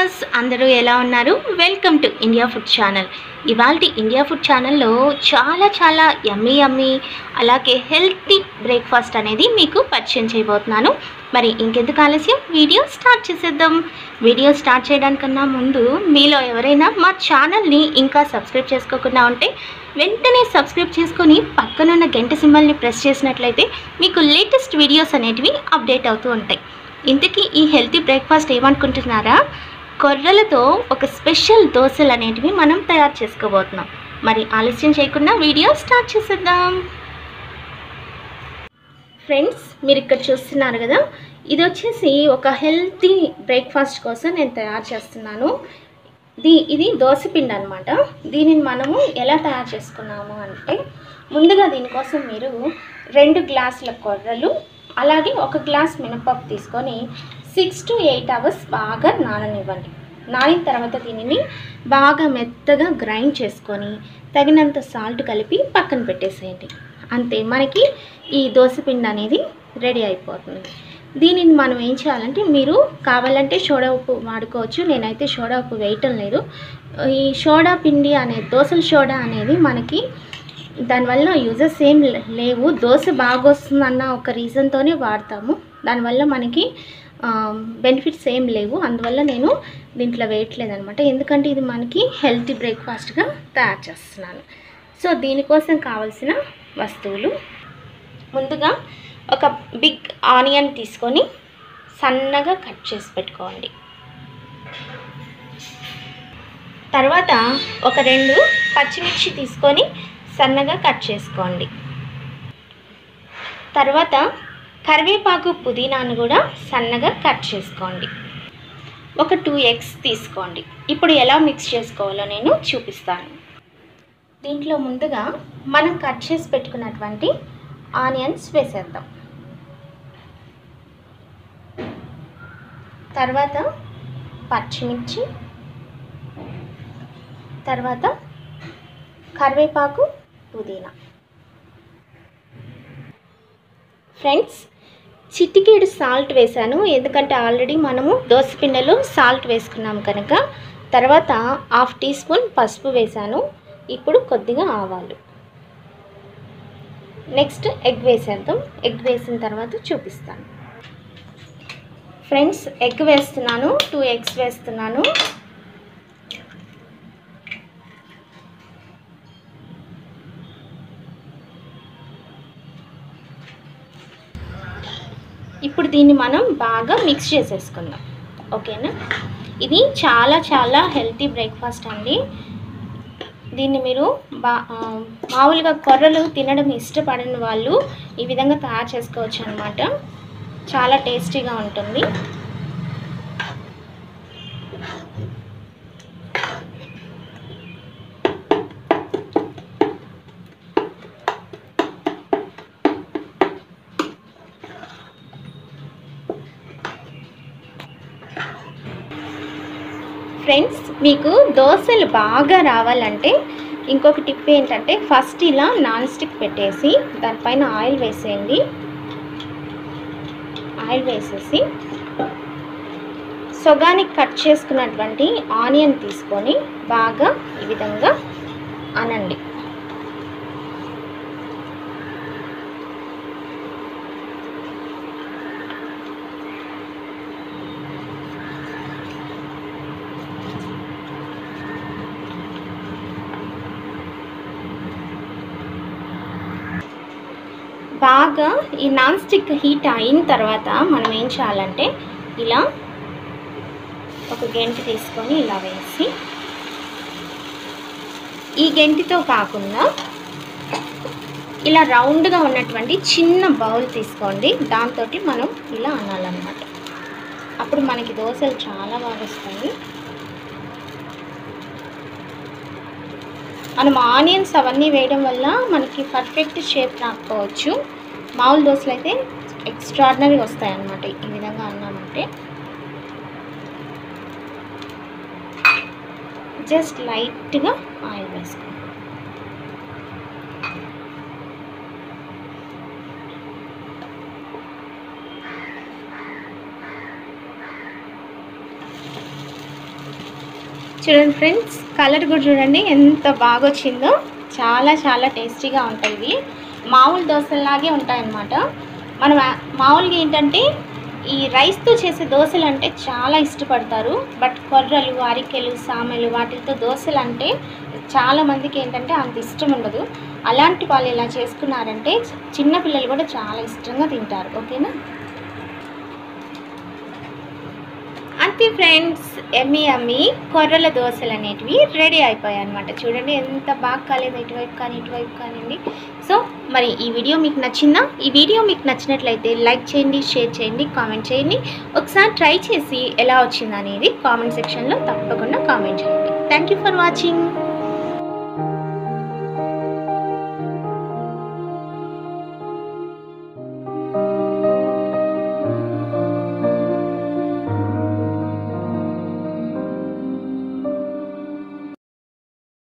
Viewers అందరూ ఎలా ఉన్నారు? Welcome to India food channel. ఇవాల్టి ఇండియా ఫుడ్ ఛానల్లో చాలా యమ్మీ అలాగే హెల్తీ బ్రేక్ఫాస్ట్ అనేది మీకు పరిచయం చేయబోతున్నాను. మరి ఇంకెందుకు ఆలస్యం, వీడియో స్టార్ట్ చేసేద్దాం. వీడియో స్టార్ట్ చేయడానికన్నా ముందు మీలో ఎవరైనా మా ఛానల్ని ఇంకా సబ్స్క్రైబ్ చేసుకోకుండా ఉంటే వెంటనే సబ్స్క్రైబ్ చేసుకొని పక్కనున్న గంట సింబల్ని ప్రెస్ చేసినట్లయితే మీకు లేటెస్ట్ వీడియోస్ అనేటివి అప్డేట్ అవుతూ ఉంటాయి. ఇంతకీ ఈ హెల్తీ బ్రేక్ఫాస్ట్ ఏమనుకుంటున్నారా? కొర్రలతో ఒక స్పెషల్ దోశలు అనేటివి మనం తయారు చేసుకోబోతున్నాం. మరి ఆలస్యం చేయకుండా వీడియో స్టార్ట్ చేసేద్దాం. ఫ్రెండ్స్, మీరు ఇక్కడ చూస్తున్నారు కదా, ఇది వచ్చేసి ఒక హెల్తీ బ్రేక్ఫాస్ట్ కోసం నేను తయారు చేస్తున్నాను. ఇది దోశపిండి అనమాట. దీనిని మనము ఎలా తయారు చేసుకున్నాము అంటే, ముందుగా దీనికోసం మీరు 2 గ్లాసుల కొర్రలు అలాగే 1 గ్లాస్ మినపప్పు తీసుకొని 6 to 8 అవర్స్ బాగా నాననివ్వండి. నానిన తర్వాత దీనిని బాగా మెత్తగా గ్రైండ్ చేసుకొని తగినంత సాల్ట్ కలిపి పక్కన పెట్టేసేయండి. అంతే, మనకి ఈ దోశపిండి అనేది రెడీ అయిపోతుంది. దీనిని మనం ఏం చేయాలంటే, మీరు కావాలంటే సోడా ఉప్పు వాడుకోవచ్చు. నేనైతే సోడా ఉప్పు వేయటం లేదు. ఈ సోడా పిండి అనేది, దోశల సోడా అనేది మనకి దానివల్ల యూజెస్ ఏం లేవు. దోశ బాగా వస్తుందన్న ఒక రీజన్తోనే వాడతాము. దానివల్ల మనకి బెనిఫిట్స్ ఏం లేవు. అందువల్ల నేను దీంట్లో వేయట్లేదు అనమాట. ఎందుకంటే ఇది మనకి హెల్తీ బ్రేక్ఫాస్ట్గా తయారు చేస్తున్నాను. సో దీనికోసం కావాల్సిన వస్తువులు, ముందుగా ఒక బిగ్ ఆనియన్ తీసుకొని సన్నగా కట్ చేసి పెట్టుకోండి. తర్వాత ఒక 2 పచ్చిమిర్చి తీసుకొని సన్నగా కట్ చేసుకోండి. తర్వాత కరివేపాకు, పుదీనాను కూడా సన్నగా కట్ చేసుకోండి. ఒక 2 ఎగ్స్ తీసుకోండి. ఇప్పుడు ఎలా మిక్స్ చేసుకోవాలో నేను చూపిస్తాను. దీంట్లో ముందుగా మనం కట్ చేసి పెట్టుకున్నటువంటి ఆనియన్స్ వేసేద్దాం. తర్వాత పచ్చిమిర్చి, తర్వాత కరివేపాకు, పుదీనా. ఫ్రెండ్స్, చిటికెడు సాల్ట్ వేసాను, ఎందుకంటే ఆల్రెడీ మనము దోసపిండిలో సాల్ట్ వేసుకున్నాము కనుక. తర్వాత 1/2 టీ స్పూన్ పసుపు వేసాను. ఇప్పుడు కొద్దిగా ఆవాలు. నెక్స్ట్ ఎగ్ వేసేద్దాం. ఎగ్ వేసిన తర్వాత చూపిస్తాను. ఫ్రెండ్స్, ఎగ్ వేస్తున్నాను. 2 ఎగ్స్ వేస్తున్నాను. ఇప్పుడు దీన్ని మనం బాగా మిక్స్ చేసేసుకుందాం. ఓకేనా? ఇది చాలా హెల్తీ బ్రేక్ఫాస్ట్ అండి. దీన్ని మీరు మామూలుగా కొర్రలు తినడం ఇష్టపడని వాళ్ళు ఈ విధంగా తయారు చేసుకోవచ్చు అన్నమాట. చాలా టేస్టీగా ఉంటుంది. ఫ్రెండ్స్, మీకు దోశలు బాగా రావాలంటే ఇంకొక టిప్ ఏంటంటే, ఫస్ట్ ఇలా నాన్ స్టిక్ పెట్టేసి దానిపైన ఆయిల్ వేసేయండి. ఆయిల్ వేసేసి సగానికి కట్ చేసుకున్నటువంటి ఆనియన్ తీసుకొని బాగా ఈ విధంగా అనండి. బాగా ఈ నాన్ స్టిక్ హీట్ అయిన తర్వాత మనం ఏం చేయాలంటే, ఇలా ఒక గెంటి తీసుకొని ఇలా వేసి, ఈ గెంటితో కాకుండా ఇలా రౌండ్గా ఉన్నటువంటి చిన్న బౌల్ తీసుకోండి. దాంతో మనం ఇలా అనాలన్నమాట. అప్పుడు మనకి దోశలు చాలా బాగా వస్తాయి. మనం ఆనియన్స్ అవన్నీ వేయడం వల్ల మనకి పర్ఫెక్ట్ షేప్ రాకపోవచ్చు. మామూలు దోశలు అయితే ఎక్స్ట్రాడినరీ వస్తాయి అన్నమాట. ఈ విధంగా అన్నామంటే జస్ట్ లైట్గా ఆయిల్ వేసుకోండి. చూడండి ఫ్రెండ్స్, కలర్ కూడా చూడండి ఎంత బాగా వచ్చిందో. చాలా చాలా టేస్టీగా ఉంటాయి ఇవి. మామూలు దోశలాగే ఉంటాయన్నమాట. మనం మామూలుగా ఏంటంటే ఈ రైస్తో చేసే దోశలు అంటే చాలా ఇష్టపడతారు. బట్ కొర్రలు, అరికెలు, సామెలు వాటితో దోశలు అంటే చాలామందికి ఏంటంటే అంత ఇష్టం ఉండదు. అలాంటి వాళ్ళు ఇలా చేసుకున్నారంటే చిన్నపిల్లలు కూడా చాలా ఇష్టంగా తింటారు. ఓకేనా? అంతే ఫ్రెండ్స్, ఎమ్మి అమ్మి కొర్రల దోశలు అనేటివి రెడీ అయిపోయాయి అనమాట. చూడండి ఎంత బాగా కాలేదు, ఇటువైపు కానీ ఇటువైపు కానివ్వండి. సో మరి ఈ వీడియో మీకు నచ్చిందా? ఈ వీడియో మీకు నచ్చినట్లయితే లైక్ చేయండి, షేర్ చేయండి, కామెంట్ చేయండి. ఒకసారి ట్రై చేసి ఎలా వచ్చింది అనేది కామెంట్ సెక్షన్లో తప్పకుండా కామెంట్ చేయండి. Thank you for watching.